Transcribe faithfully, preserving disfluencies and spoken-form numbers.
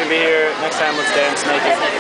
gonna be here. Next time, let's dance naked.